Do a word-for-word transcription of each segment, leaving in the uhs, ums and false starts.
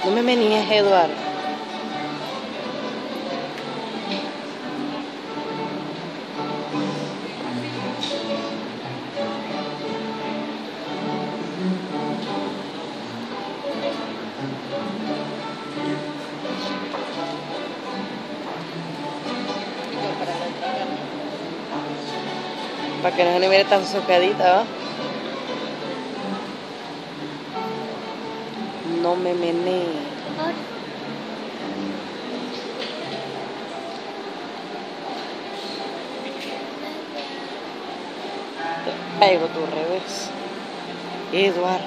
No me meníes, Eduardo. Para que no se le mire tan socadita, ¿va? No me menee. Te pego tu revés, Eduardo.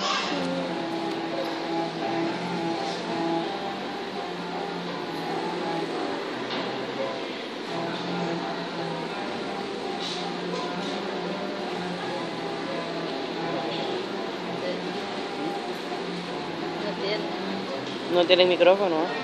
No tiene micrófono, ¿eh?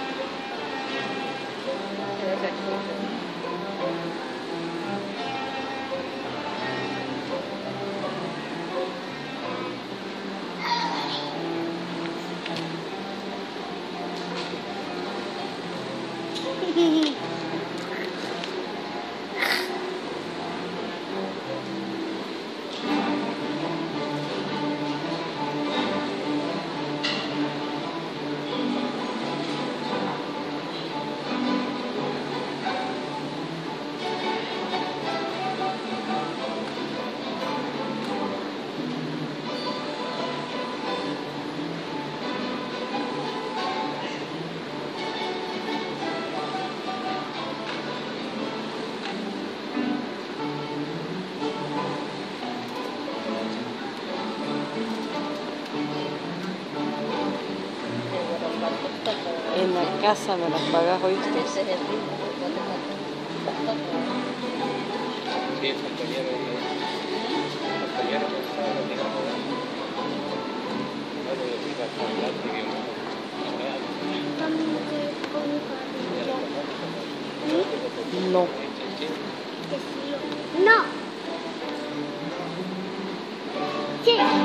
En la casa me las pagas, ¿oíste? Ese es el ritmo. Sí, el compañero el compañero que estaba lo digamos no lo diga con la No. No. Sí.